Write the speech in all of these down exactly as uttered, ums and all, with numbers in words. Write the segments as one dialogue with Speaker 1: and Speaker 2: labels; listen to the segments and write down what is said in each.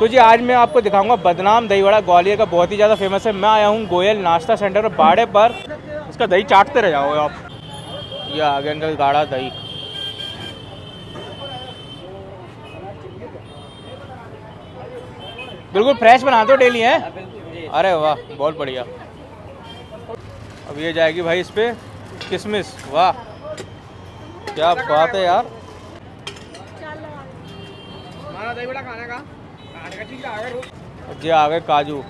Speaker 1: तो जी आज मैं आपको दिखाऊंगा बदनाम दही वड़ा, ग्वालियर का बहुत ही ज़्यादा फेमस है। मैं आया हूँ गोयल नाश्ता सेंटर पर बाड़े पर। इसका दही चाटते रह जाओगे आप। ये आ गया इनका गाढ़ा दही। बिल्कुल फ्रेश बनाते हो डेली है? अरे वाह बहुत बढ़िया। अब ये जाएगी भाई इस पे किशमिश। वाह क्या बात है यार। दही बड़ा खाने का जी आ गए काजू।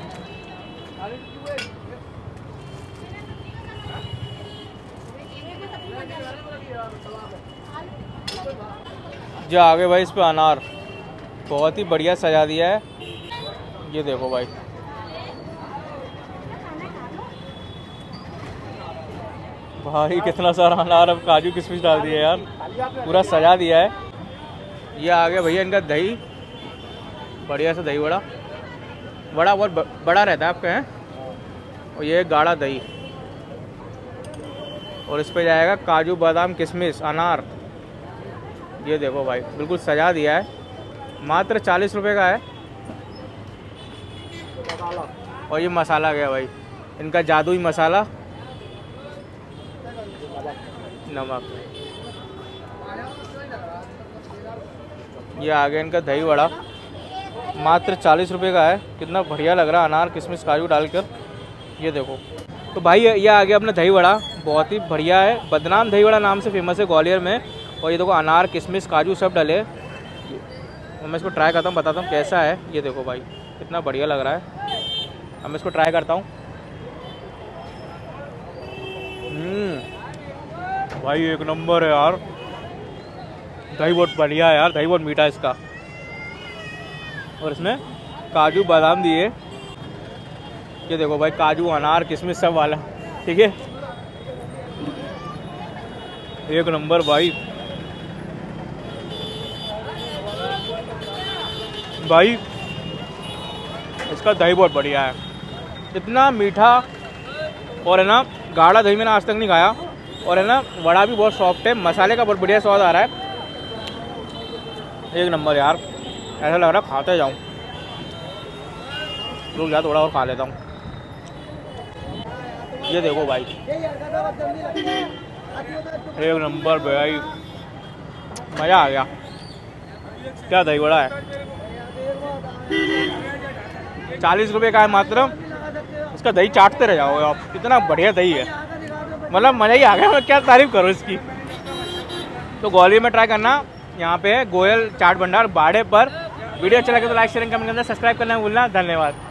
Speaker 1: जी आ गए भाई इस पे अनार। बहुत ही बढ़िया सजा दिया है। ये देखो भाई भाई कितना सारा अनार, अब काजू किशमिश डाल दिया यार, पूरा सजा दिया है। ये आ गया भैया इनका दही, बढ़िया सा दही वड़ा। वड़ा बहुत बड़ा रहता है आपके हैं। और ये गाढ़ा दही, और इस पे जाएगा काजू बादाम किशमिश अनार। ये देखो भाई बिल्कुल सजा दिया है। मात्र चालीस रुपए का है। और ये मसाला गया भाई इनका जादुई मसाला, नमक। ये आ गया इनका दही वड़ा, मात्र चालीस रुपए का है। कितना बढ़िया लग रहा है अनार किशमिश काजू डालकर। ये देखो तो भाई ये आ गया अपना दही वड़ा, बहुत ही बढ़िया है। बदनाम दही वड़ा नाम से फेमस है ग्वालियर में। और ये देखो अनार किशमिश काजू सब डले। और मैं इसको ट्राई करता हूँ, बताता हूँ कैसा है। ये देखो भाई कितना बढ़िया लग रहा है। अब मैं इसको ट्राई करता हूँ। भाई एक नंबर है यार, दही बहुत बढ़िया है यार, दही बहुत मीठा है इसका। और इसमें काजू बादाम दिए। ये देखो भाई काजू अनार किशमिश सब वाला, ठीक है। एक नंबर भाई। भाई इसका दही बहुत बढ़िया है, इतना मीठा। और है ना गाढ़ा दही मैंने आज तक नहीं खाया। और है ना वड़ा भी बहुत सॉफ्ट है, मसाले का बहुत बढ़िया स्वाद आ रहा है। एक नंबर यार, ऐसा लग रहा खाते जाऊं। रुक जा थोड़ा और खा लेता हूँ। ये देखो भाई एक नंबर भाई, मज़ा आ गया। क्या दही बड़ा है, चालीस रुपए का है मात्र। इसका दही चाटते रह जाओगे आप, इतना बढ़िया दही है, मतलब मज़ा ही आ गया। मैं क्या तारीफ करूँ इसकी। तो ग्वालियर में ट्राई करना, यहाँ पे है गोयल चाट भंडार बाड़े पर। वीडियो अच्छा लगे तो लाइक शेयर कमेंट करना, सब्सक्राइब करना भूलना। धन्यवाद।